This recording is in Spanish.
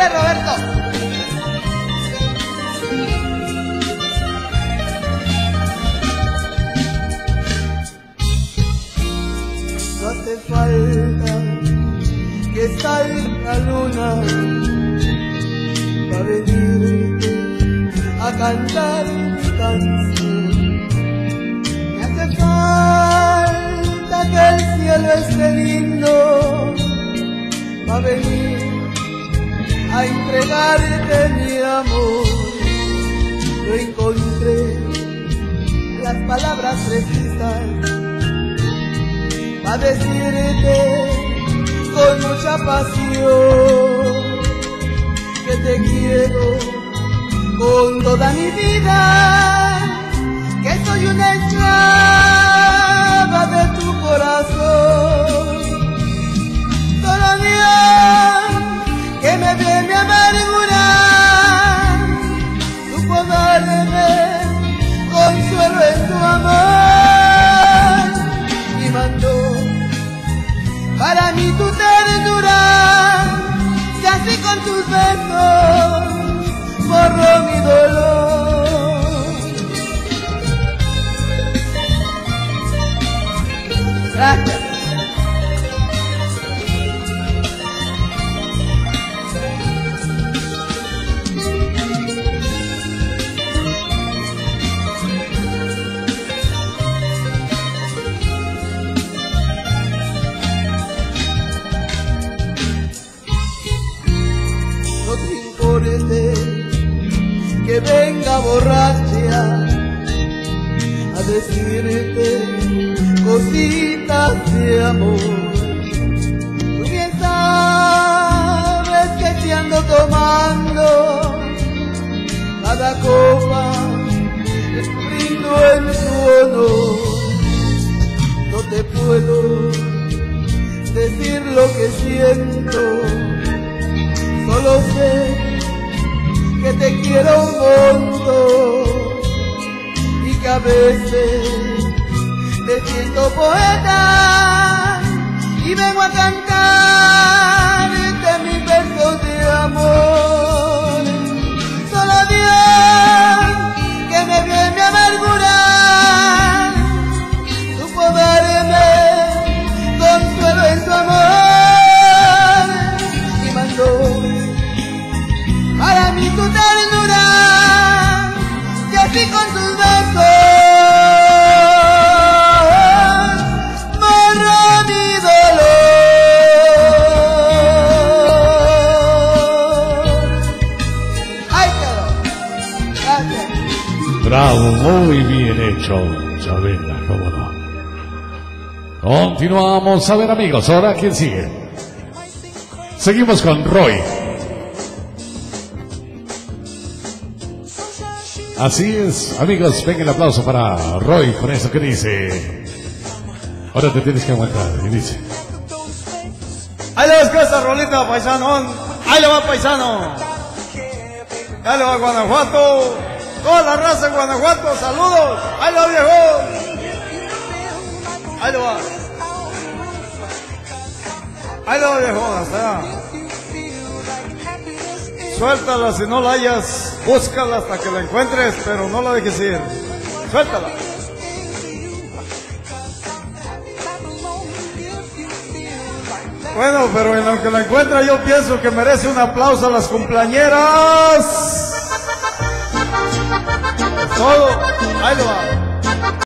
Dale, Roberto. No hace falta que salga luna para venirte a cantar mi canción. Me hace falta que el cielo esté lindo para venir a entregarte mi amor. Yo encontré las palabras precisas a decirte con mucha pasión que te quiero con toda mi vida, que soy una esclava de tu corazón. Solo Dios que me viene a amargurar, supo darme consuelo en tu amor y mandó para mí tu ternura, y así con tus besos borró mi dolor. Gracias. Que venga borracha a decirte cositas de amor. Tú bien sabes que te ando tomando cada copa, brindo en tu honor. No te puedo decir lo que siento, solo sé que te quiero un montón y que a veces me siento poeta y vengo a cantarte mis versos de amor. Solo Dios que me viene a amargurar, supo darme consuelo en su amor y mandó para mí tu ternura, y así con tus besos borró mi dolor. ¡Ay, quedó! Gracias. Bravo, muy bien hecho, Chabela, cómo no. Continuamos, a ver amigos, ahora ¿quién sigue? Seguimos con Roy. Así es, amigos, venga el aplauso para Roy con eso que dice. Ahora te tienes que aguantar, y dice. Ahí le vas con esa rolita, paisano. Ahí le va, paisano. Ahí le va, Guanajuato. Toda la raza de Guanajuato, saludos. Ahí le va, viejo. Ahí le va. Ahí le va, viejo, hasta allá. Suéltala si no la hayas, búscala hasta que la encuentres, pero no la dejes ir. Suéltala. Bueno, pero en lo que la encuentra yo pienso que merece un aplauso a las cumpleañeras. Es todo. Ahí lo va.